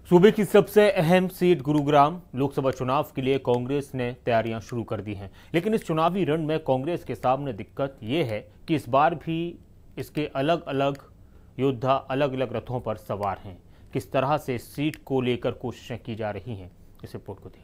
सूबे की सबसे अहम सीट गुरुग्राम लोकसभा चुनाव के लिए कांग्रेस ने तैयारियां शुरू कर दी हैं, लेकिन इस चुनावी रण में कांग्रेस के सामने दिक्कत ये है कि इस बार भी इसके अलग अलग योद्धा अलग अलग रथों पर सवार हैं। किस तरह से इस सीट को लेकर कोशिशें की जा रही हैं, इस रिपोर्ट को देखिए।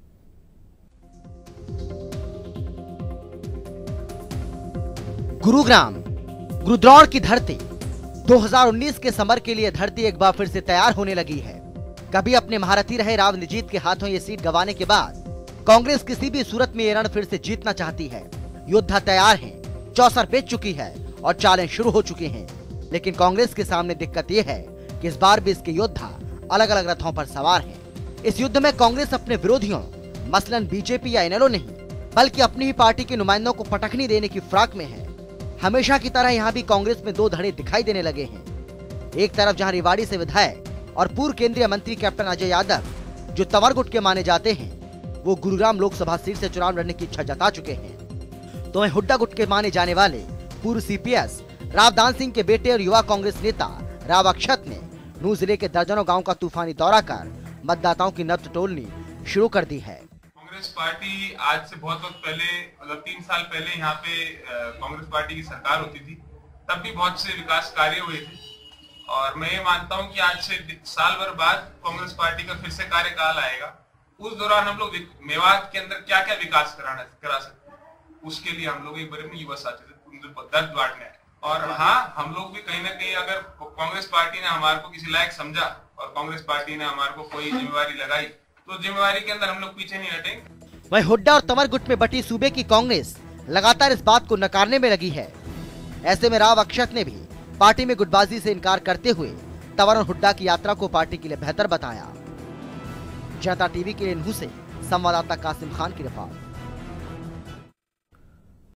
गुरुग्राम गुरुद्वार की धरती 2019 के समर के लिए धरती एक बार फिर से तैयार होने लगी है। कभी अपने महारथी रहे राव निजीत के हाथों ये सीट गंवाने के बाद कांग्रेस किसी भी सूरत में ये रण फिर से जीतना चाहती है। योद्धा तैयार हैं, चौसर बेच चुकी है और चालें शुरू हो चुके हैं। लेकिन कांग्रेस के सामने दिक्कत ये है कि इस बार भी इसके योद्धा अलग अलग रथों पर सवार हैं। इस युद्ध में कांग्रेस अपने विरोधियों मसलन बीजेपी या इनेलो नहीं, बल्कि अपनी ही पार्टी के नुमाइंदों को पटखनी देने की फिराक में है। हमेशा की तरह यहाँ भी कांग्रेस में दो धड़े दिखाई देने लगे हैं। एक तरफ जहाँ रेवाड़ी से विधायक और पूर्व केंद्रीय मंत्री कैप्टन अजय यादव, जो तंवरगुट के माने जाते हैं, वो गुरुग्राम लोकसभा सीट से चुनाव लड़ने की इच्छा जता चुके हैं। तो वहीं हुड्डा गुट के माने जाने वाले पूर्व सीपीएस रावदान सिंह के बेटे और युवा कांग्रेस नेता राव अक्षत ने नूंह जिले के दर्जनों गाँव का तूफानी दौरा कर मतदाताओं की नब्ज टोलनी शुरू कर दी है। कांग्रेस पार्टी आज से बहुत वक्त पहले, मतलब 3 साल पहले यहाँ पे कांग्रेस पार्टी की सरकार होती थी, तब भी बहुत से विकास कार्य हुए थे। और मैं ये मानता हूँ कि आज से साल भर बाद कांग्रेस पार्टी का फिर से कार्यकाल आएगा। उस दौरान हम लोग मेवात के अंदर क्या क्या विकास करा सकते हैं, उसके लिए हम लोग एक बार अपनी युवा साथी से दर्द बांटने आए। और हाँ, हम लोग भी कहीं ना कहीं अगर कांग्रेस पार्टी ने हमारे को किसी लायक समझा और कांग्रेस पार्टी ने हमारे को कोई जिम्मेवारी लगाई, तो जिम्मेवारी के अंदर हम लोग पीछे नहीं हटेंगे। वहीं हुड्डा और तंवरगुट में बटी सूबे की कांग्रेस लगातार इस बात को नकारने में लगी है। ऐसे में राव अक्षत ने भी पार्टी में गुटबाजी से इनकार करते हुए तंवर और हुड्डा की यात्रा को पार्टी के लिए बेहतर बताया। जनता टीवी के लिए नूंह से संवाददाता कासिम खान की रिपोर्ट।